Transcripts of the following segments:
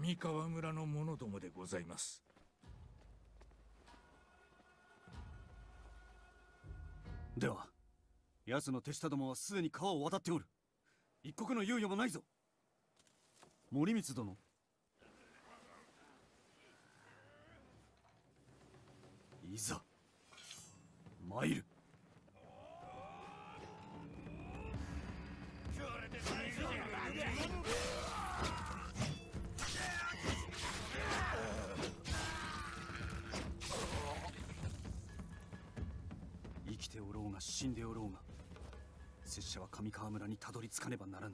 上川村の者どもでございます。 では奴の手下どもはすでに川を渡っておる。一刻の猶予もないぞ。森光殿、いざ参る。生きておろうが死んでおろうが、拙者は上川村にたどり着かねばならぬ。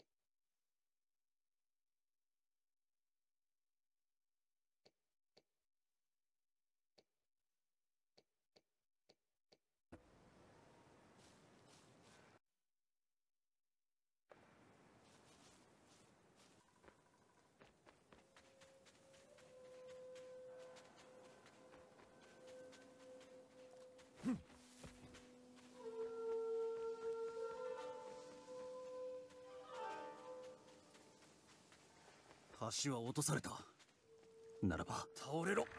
橋は落とされた。ならば倒れろ、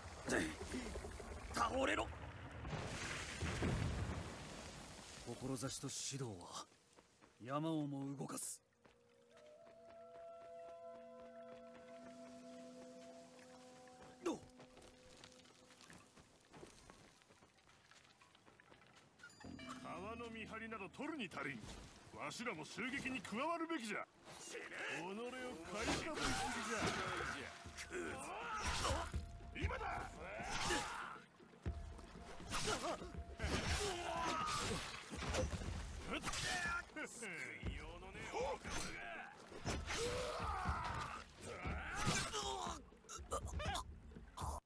倒れろ。志と指導は山をも動かす。 川の見張りなど取るに足りん。わしらも襲撃に加わるべきじゃ。己を買いかぶりすぎじゃ。今だ。救いようのねえ大川が。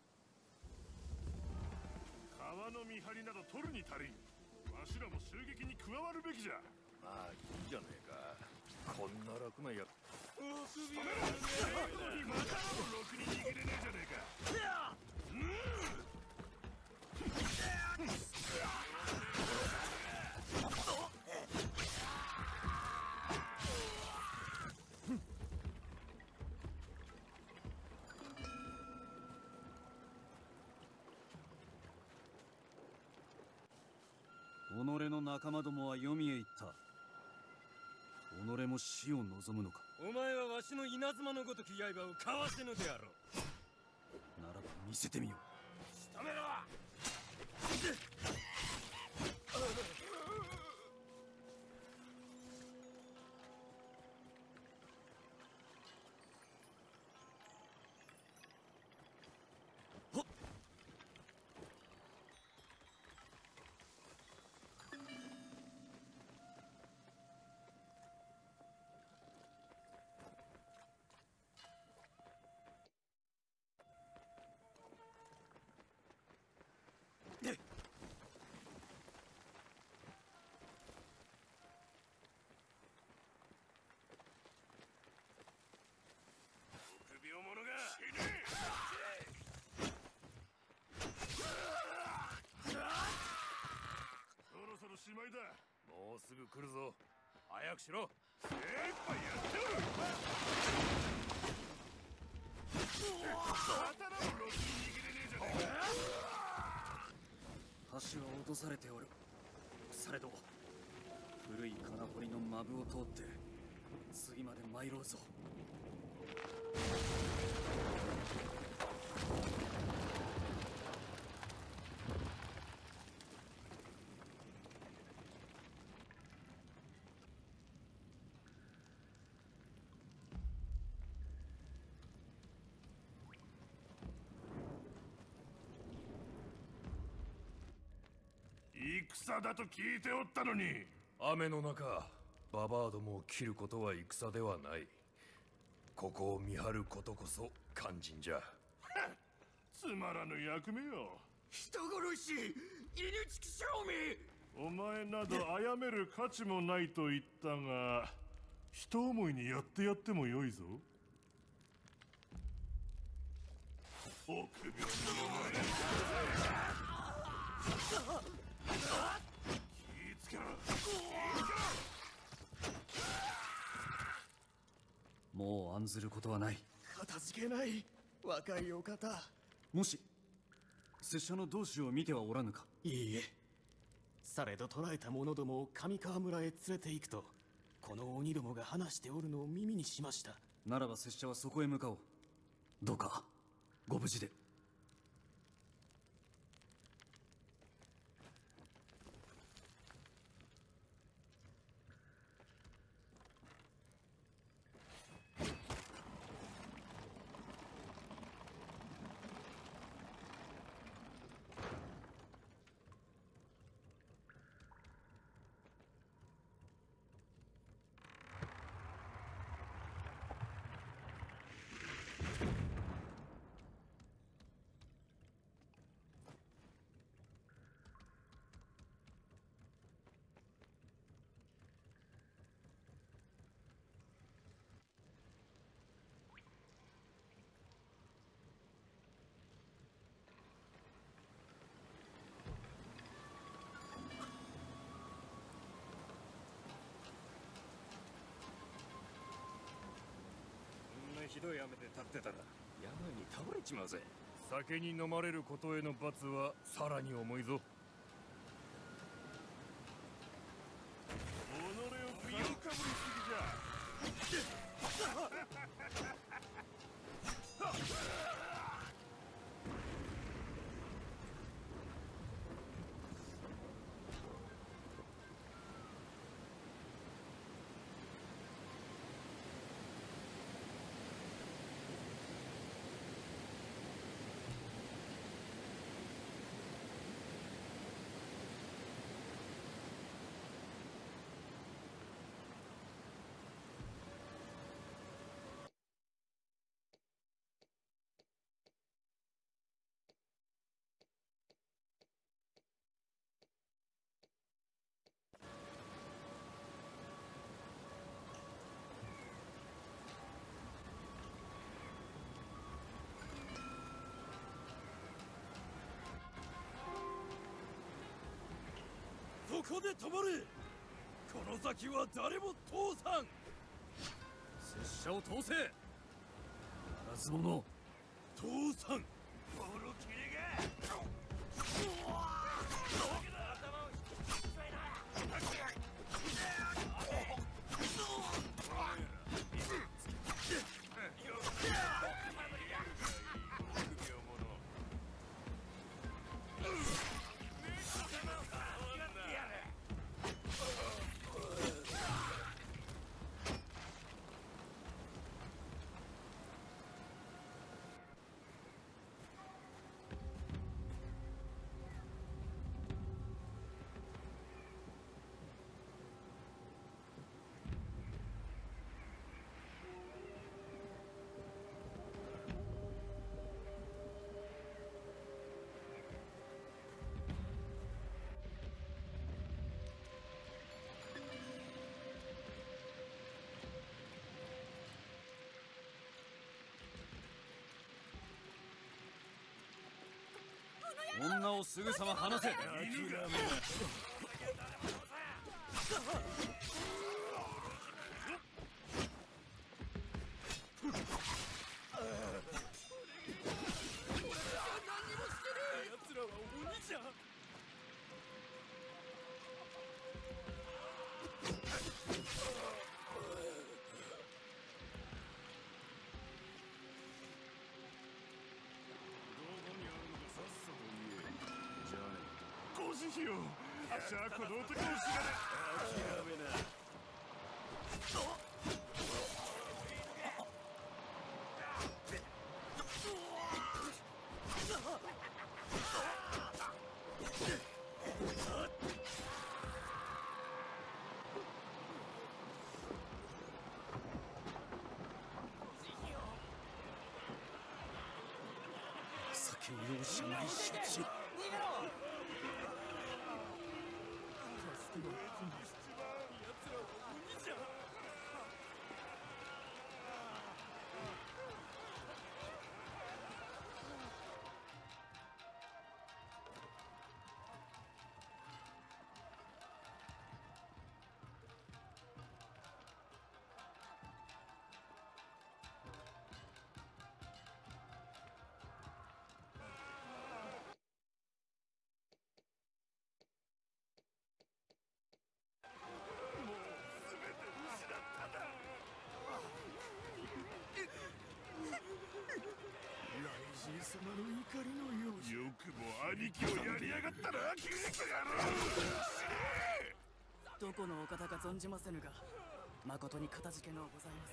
川の見張りなど取るに足りん。わしらも襲撃に加わるべきじゃ。まあいいじゃねえか。こんな楽なやお首をねえにまたもろくに握れねえじゃねえか。 己の仲間どもは黄泉へ行った。己も死を望むのか。 お前はわしの稲妻のごとき刃をかわせぬであろう。 ならば見せてみよう。 仕留めろ。 臆病者が死ね。そろそろしまいだ。もうすぐ来るぞ。早くしろ。精一杯やってる。刀もろくに握れねえじゃねえか。 橋は落とされておる。されど古い金堀の間部を通って次まで参ろうぞ。 戦だと聞いておったのに。雨の中ババアどもを切ることは戦ではない。ここを見張ることこそ肝心じゃ。つまらぬ役目よ。 人殺し、犬畜生め。 お前など殺める価値もないと言ったが、一思いにやってやってもよいぞ。臆病者の前に気ぃつけろ。 もう案ずることはない。 片じけない若いお方。 もし拙者の同志を見てはおらぬか。 いいえ、されど捕らえた者どもを上川村へ連れて行くとこの鬼どもが話しておるのを耳にしました。 ならば拙者はそこへ向かおう。どうかご無事で。 ひどい雨で立ってたら山に倒れちまうぜ。 酒に飲まれることへの罰はさらに重いぞ。己を食いをかぶりすぎじゃ。 そこで止まれ。この先は誰も通さん。 拙者を通せ。ならず者通さん。ボロキレが。 女をすぐさま離せ。 しよう。あっしゃこの男を知らない。諦めな。 酒を容赦ないしち。 様の怒りのようじゃ。 よくも兄貴をやりやがったな、キリク野郎。 どこのお方か存じませぬが、誠にかたじけのうございます。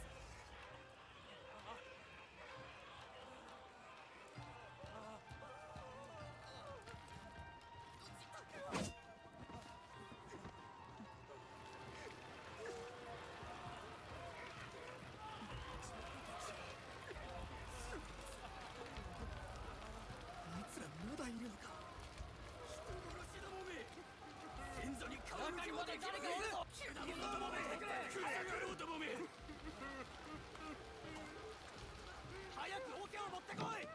あいつらまだいるのか。人殺しどもめ、先祖に顔向けまで誰かいるぞ。くだものどもめ、早くろうどもめ、早く桶を持ってこい。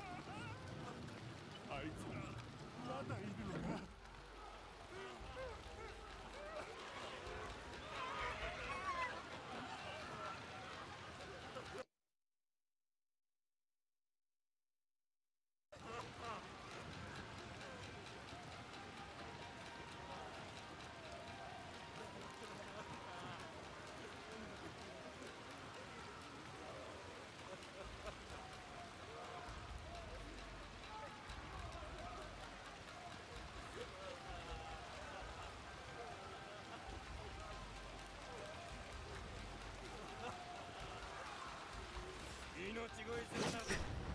あいつらまだいるのか。 命乞いするな。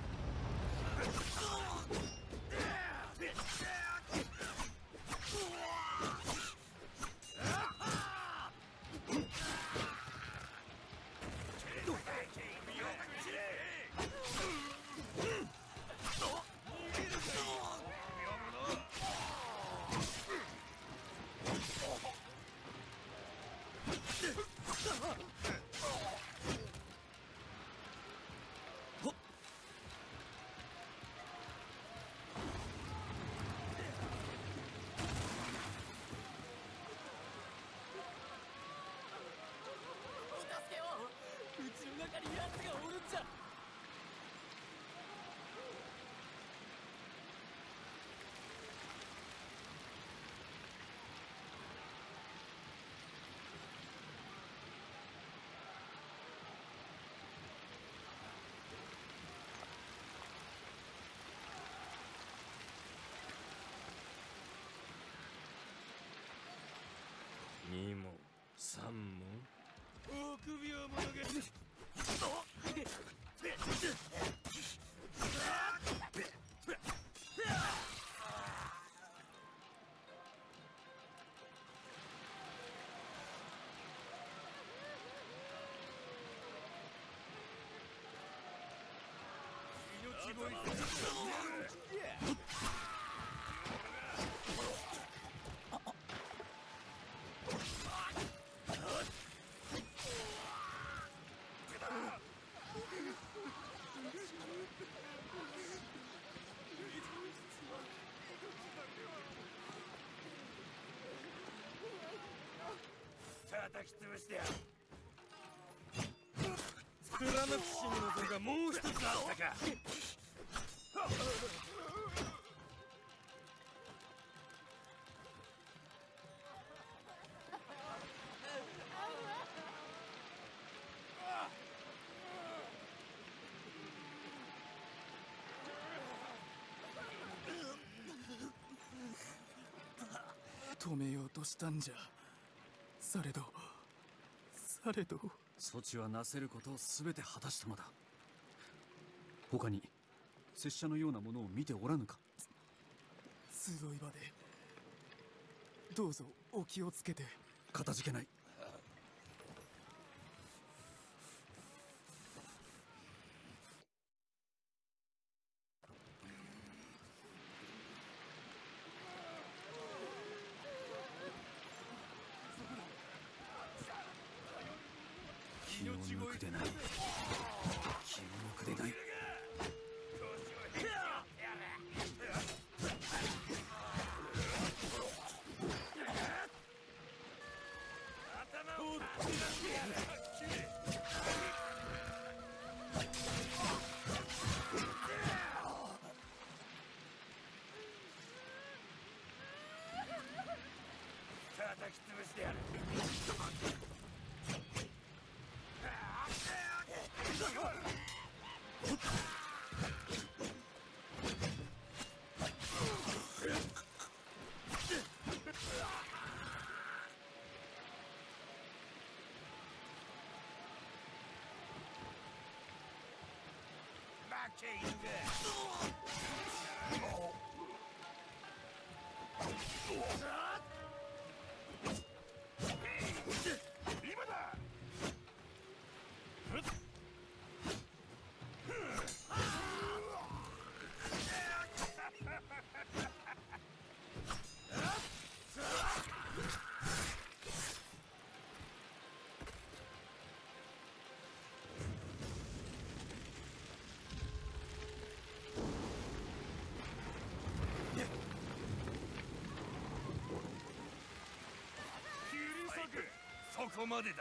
うちの中に奴がおるんじゃ。 2問3問、臆病者が。命乞いするな。叩き潰してやる。貫く死にの像がもう一つあったか。 止めようとしたんじゃ。されど措置はなせることを全て果たしたのだ。他に拙者のようなものを見ておらぬか。 集い場でどうぞお気をつけて。 かたじけない。気を抜くでない。気を抜くでない。 叩き潰してやる。 け犬が。 今だ。 そこまでだ。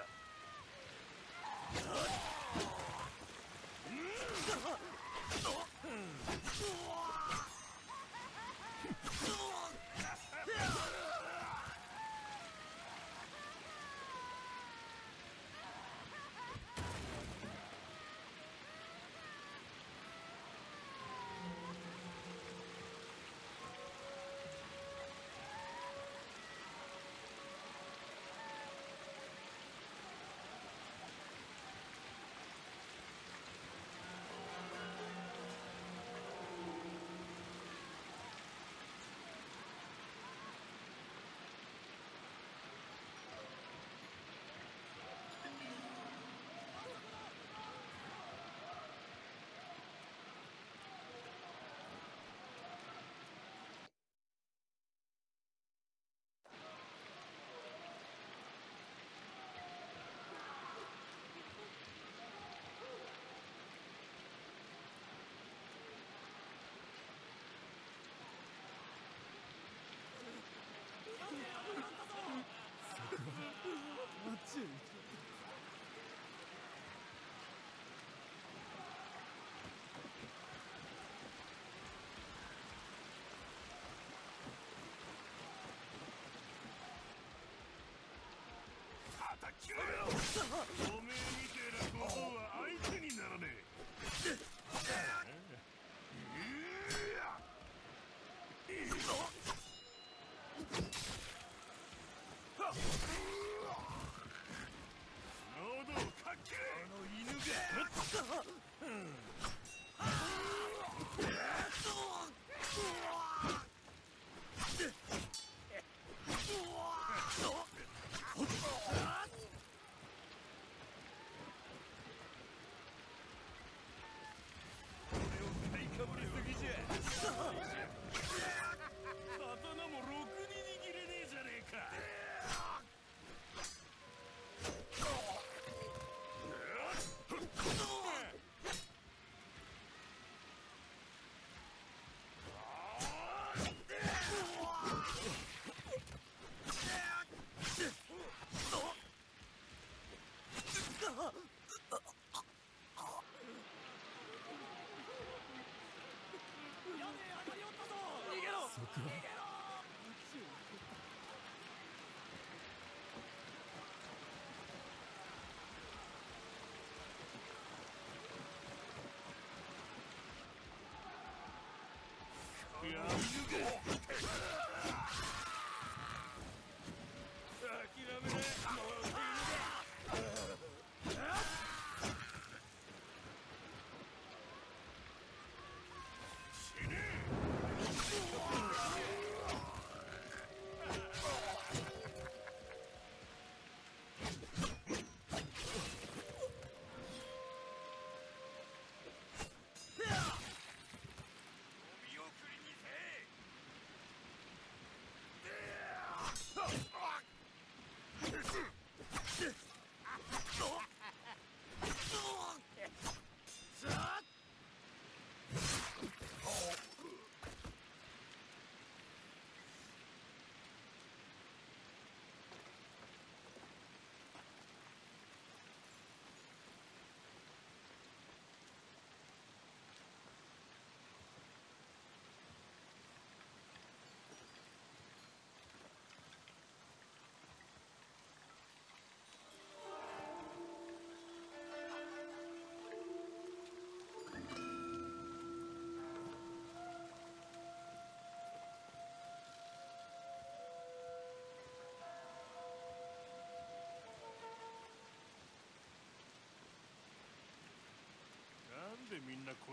おめえみてえな小僧は相手にならね喉をかっけれ。 あの犬が。 刀もろくに握れねえじゃねえか。 お見送りにせえ。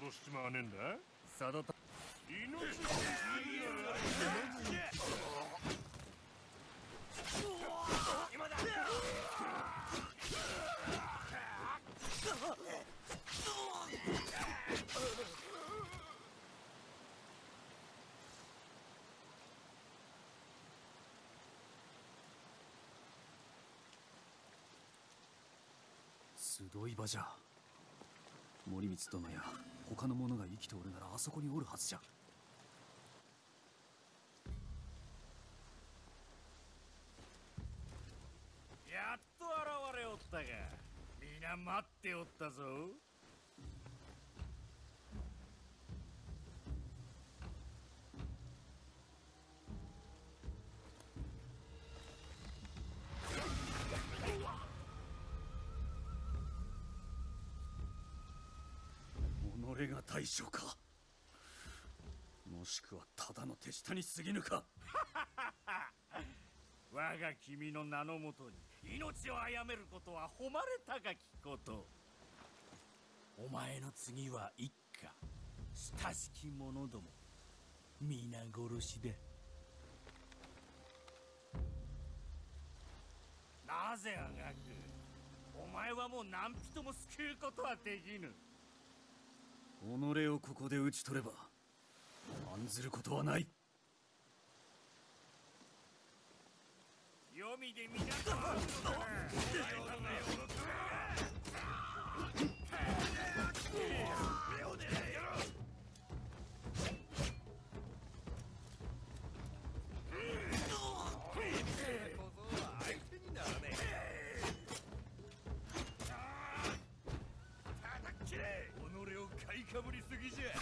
殺しちまわねえんだ。 さだた命今だ。 集い場じゃ。森光殿や他の者が生きておるならあそこにおるはずじゃ。 やっと現れおったが、皆待っておったぞ。 己が大将か、もしくはただの手下に過ぎぬか。 我が君の名のもとに命を殺めることは誉れ高きこと。お前の次は一家、親しき者ども皆殺しだ。なぜあがく。お前はもう何人も救うことはできぬ。 己をここで討ち取れば案ずることはない。 読みで皆と会うのだな。己を買いかぶりすぎじゃ。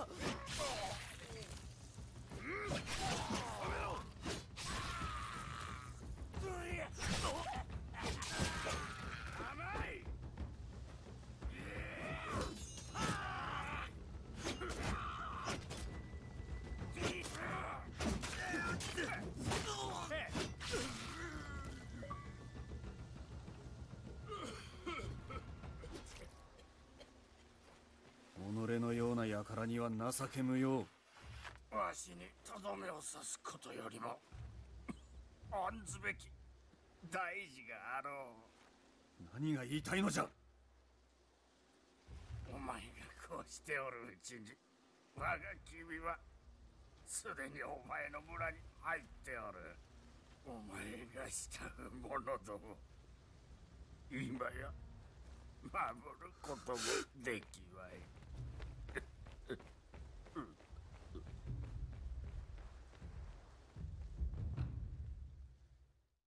己のような輩には情け無用。 わしにとどめを刺すことよりも案ずべき大事があろ何が言いたいのじゃ。 う。お前がこうしておるうちに我が君はすでにお前の村に入っておる。お前が慕う者ども今や守ることもできまい。